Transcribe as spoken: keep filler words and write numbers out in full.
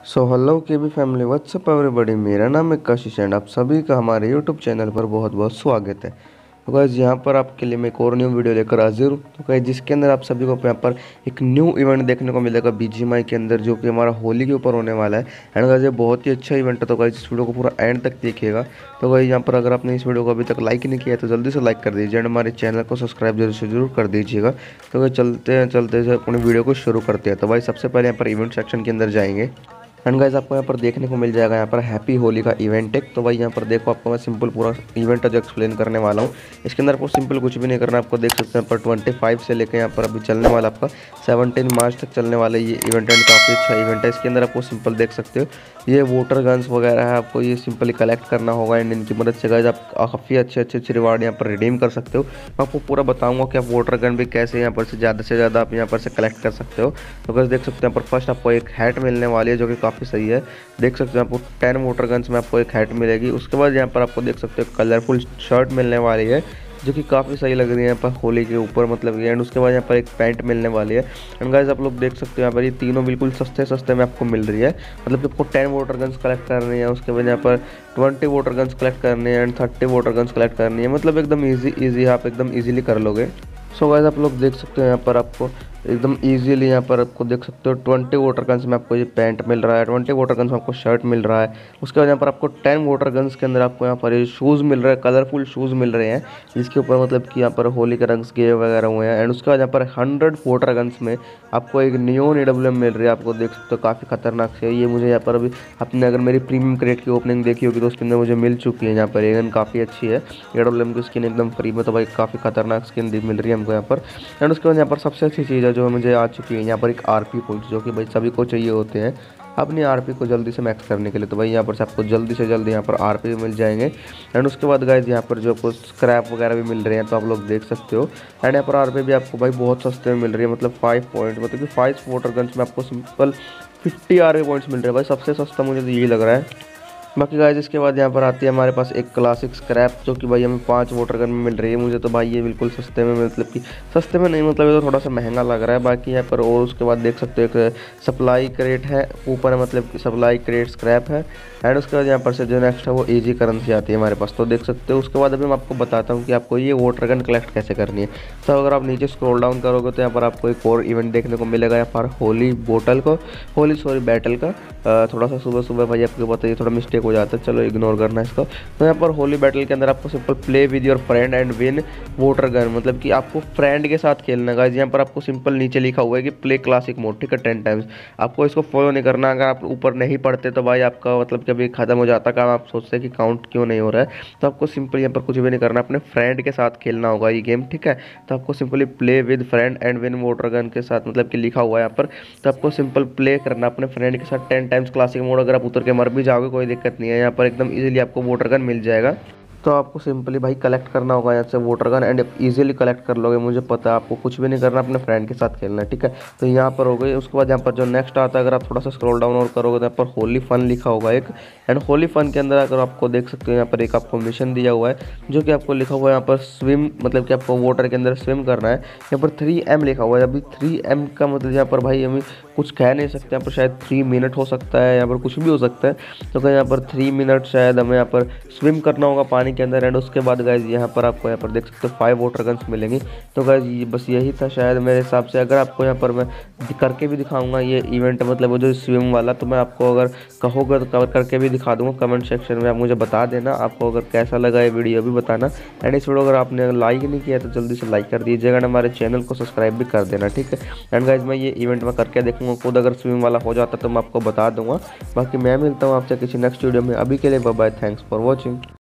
सो hello K B family, what's up everybody. मेरा नाम है कशिश एंड आप सभी का हमारे यूट्यूब चैनल पर बहुत बहुत स्वागत है। तो गाइस यहाँ पर आपके लिए मैं एक और न्यू वीडियो लेकर हाजिर हूँ। तो गाइस जिसके अंदर आप सभी को यहाँ पर एक न्यू इवेंट देखने को मिलेगा बीजीएमआई के अंदर, जो कि हमारा होली के ऊपर होने वाला है। एंड गाइस ये बहुत ही अच्छा इवेंट है, तो गाइस इस वीडियो को पूरा एंड तक देखिएगा। तो गाइस यहाँ पर अगर आपने इस वीडियो को अभी तक लाइक नहीं किया है तो जल्दी से लाइक कर दीजिए एंड हमारे चैनल को सब्सक्राइब जरूर से जरूर कर दीजिएगा। तो गाइस चलते हैं चलते से अपनी वीडियो को शुरू करते हैं। तो भाई सबसे पहले यहाँ पर इवेंट सेक्शन के अंदर जाएंगे एंड गाइस आपको यहाँ पर देखने को मिल जाएगा यहाँ पर हैप्पी होली का इवेंट है। तो भाई यहाँ पर देखो, आपको मैं सिंपल पूरा इवेंट जो एक्सप्लेन करने वाला हूँ। इसके अंदर आपको सिंपल कुछ भी नहीं करना, आपको देख सकते हैं यहाँ पर पच्चीस से लेकर यहाँ पर अभी चलने वाला आपका सत्रह मार्च तक चलने वाला ये इवेंट एंड काफ़ी अच्छा इवेंट है। इसके अंदर आपको सिंपल देख सकते हो ये वोटर गन्स वगैरह है, आपको ये सिंपली कलेक्ट करना होगा एंड इनकी मदद से गाइस आप काफ़ी अच्छे अच्छे अच्छे रिवार्ड यहाँ पर रिडीम कर सकते हो। मैं आपको पूरा बताऊंगा कि आप वोटर गन भी कैसे यहाँ पर से ज़्यादा से ज़्यादा आप यहाँ पर से कलेक्ट कर सकते हो। तो गाइस देख सकते हैं यहाँ पर फर्स्ट आपको एक हैट मिलने वाली है जो कि काफ़ी सही है। देख सकते हो आपको टेन वोटर गन्स में आपको एक हैट मिलेगी। उसके बाद यहाँ पर आपको देख सकते हो कलरफुल शर्ट मिलने वाली है जो कि काफ़ी सही लग रही है यहाँ पर होली के ऊपर, मतलब ये। एंड उसके बाद यहाँ पर एक पैंट मिलने वाली है। एंड गाइस आप लोग देख सकते हो यहाँ पर ये तीनों बिल्कुल सस्ते सस्ते में आपको मिल रही है। मतलब कि आपको टेन वोटर गन्स कलेक्ट करनी है, उसके बाद यहाँ पर ट्वेंटी वोटर गन्स कलेक्ट करनी है and thirty water guns collect करनी है। मतलब एकदम ईजी ईजी आप एकदम ईजिली कर लोगे। सो गाइस आप लोग देख सकते हो यहाँ पर आपको एकदम इजीली यहाँ पर आपको देख सकते हो ट्वेंटी वोटर गन्स में आपको ये पैंट मिल रहा है, ट्वेंटी वोटर गन्स में आपको शर्ट मिल रहा है। उसके बाद यहाँ पर आपको टेन वोटर गन्स के अंदर आपको यहाँ पर ये शूज़ मिल रहे हैं, कलरफुल शूज़ मिल रहे हैं जिसके ऊपर मतलब कि यहाँ पर होली के रंग गे वगैरह हुए हैं। एंड उसके बाद यहाँ पर हंड्रेड वोटर गन्स में आपको एक नियोन एडब्ल्यूएम मिल रही है, आपको देख सकते हो काफ़ी खतरनाक से। ये मुझे यहाँ पर अभी आपने अगर मेरी प्रीमियम क्रेट की ओपनिंग देखी होगी तो उसके अंदर मुझे मिल चुकी है। यहाँ पर ये गन काफ़ी अच्छी है, एडब्ल्यूएम की स्किन एकदम फ्री में, तो भाई काफ़ी खतरनाक स्किन मिल रही है हमको यहाँ पर। एंड उसके बाद यहाँ पर सबसे अच्छी चीज़ है जो मुझे आ चुकी है यहाँ पर एक आरपी पॉइंट्स, जो कि भाई सभी को चाहिए होते हैं अपनी आरपी को जल्दी से मैक्स करने के लिए। तो भाई यहाँ पर से आपको जल्दी से जल्दी यहाँ पर आरपी मिल जाएंगे। एंड उसके बाद गाइज यहाँ पर जो आपको स्क्रैप वगैरह भी मिल रहे हैं, तो आप लोग देख सकते हो। एंड यहाँ पर आरपी भी आपको भाई बहुत सस्ते में मिल रही है, मतलब फाइव पॉइंट मतलब कि फाइव वोटर गन्स में आपको सिंपल फिफ्टी आरपी पॉइंट्स मिल रहे हैं। भाई सबसे सस्ता मुझे तो यही लग रहा है। बाकी गाइज इसके बाद यहाँ पर आती है हमारे पास एक क्लासिक स्क्रैप, जो कि भाई हमें पाँच वोटर गन में मिल रही है। मुझे तो भाई ये बिल्कुल सस्ते में, मतलब कि सस्ते में नहीं, मतलब ये तो थोड़ा सा महंगा लग रहा है। बाकी यहाँ पर और उसके बाद देख सकते हो एक सप्लाई क्रेट है ऊपर, मतलब कि सप्लाई क्रेट स्क्रैप है। एंड उसके बाद यहाँ पर से जो नेक्स्ट है वो ईजी करेंसी आती है हमारे पास, तो देख सकते हो। उसके बाद अभी मैं आपको बताता हूँ कि आपको ये वोटर गन कलेक्ट कैसे करनी है। तो अगर आप नीचे स्क्रॉल डाउन करोगे तो यहाँ पर आपको एक और इवेंट देखने को मिलेगा यहाँ पर होली बोटल को होली सॉरी बैटल का। थोड़ा सा सुबह सुबह भाई आपको पता है थोड़ा मिस्टेक हो जाता है, चलो इग्नोर करना इसको। तो यहाँ पर होली बैटल के अंदर आपको simple play with your friend and win water gun, मतलब कि आपको फ्रेंड के साथ खेलना है। यहाँ पर आपको सिंपल नीचे लिखा हुआ है कि प्ले क्लासिक मोड, ठीक है, टेन टाइम्स। आपको इसको फॉलो नहीं करना। अगर आप ऊपर नहीं पढ़ते तो भाई आपका मतलब कभी खत्म हो जाता काम, आप सोचते हैं कि काउंट क्यों नहीं हो रहा है। तो आपको सिंपल यहाँ पर कुछ भी नहीं करना, अपने फ्रेंड के साथ खेलना होगा ये गेम, ठीक है। तो आपको simply play with friend and win water gun के साथ, मतलब कि लिखा हुआ है यहाँ पर। तो आपको सिंपल प्ले करना अपने फ्रेंड के साथ टेन टाइम्स क्लासिक मोड। अगर आप उतर के मर भी जाओगे कोई दिक्कत नहीं है, यहाँ पर एकदम इजीली आपको वोटर गन मिल जाएगा। तो आपको सिंपली भाई कलेक्ट करना होगा यहाँ से water gun and easily collect कर लोगे, मुझे पता है। आपको कुछ भी नहीं करना, अपने फ्रेंड के साथ खेलना है, ठीक है। तो यहाँ पर हो गई। उसके बाद यहाँ पर जो नेक्स्ट आता है, अगर आप थोड़ा सा स्क्रॉल डाउन और करोगे तो यहाँ पर होली फन लिखा होगा एक। एंड होली फन के अंदर अगर आपको देख सकते हो यहाँ पर एक आपको मिशन दिया हुआ है, जो कि आपको लिखा हुआ है यहाँ पर स्विम, मतलब कि आपको वाटर के अंदर स्विम करना है। यहाँ पर थ्री एम लिखा हुआ है। अभी थ्री एम का मतलब यहाँ पर भाई हमें कुछ कह नहीं सकते, यहाँ पर शायद थ्री मिनट हो सकता है, यहाँ पर कुछ भी हो सकता है। तो यहाँ पर थ्री मिनट शायद हमें यहाँ पर स्विम करना होगा पानी के अंदर। एंड उसके बाद गाइज यहाँ पर आपको यहाँ पर देख सकते हो फाइव वोटर गन्स मिलेंगी। तो गाइज ये बस यही था शायद मेरे हिसाब से। अगर आपको यहाँ पर मैं करके भी दिखाऊंगा ये इवेंट, मतलब वो जो स्विम वाला, तो मैं आपको अगर कहोगे तो करके भी दिखा दूंगा। कमेंट सेक्शन में आप मुझे बता देना आपको अगर कैसा लगा ये वीडियो भी बताना। एंड इस वीडियो अगर आपने लाइक नहीं किया तो जल्दी से लाइक कर दीजिएगा, हमारे चैनल को सब्सक्राइब भी कर देना, ठीक है। एंड गाइज मैं ये इवेंट में करके देखूंगा खुद, अगर स्विम वाला हो जाता तो मैं आपको बता दूंगा। बाकी मैं मिलता हूँ आपसे किसी नेक्स्ट वीडियो में। अभी के लिए bye bye, thanks for watching.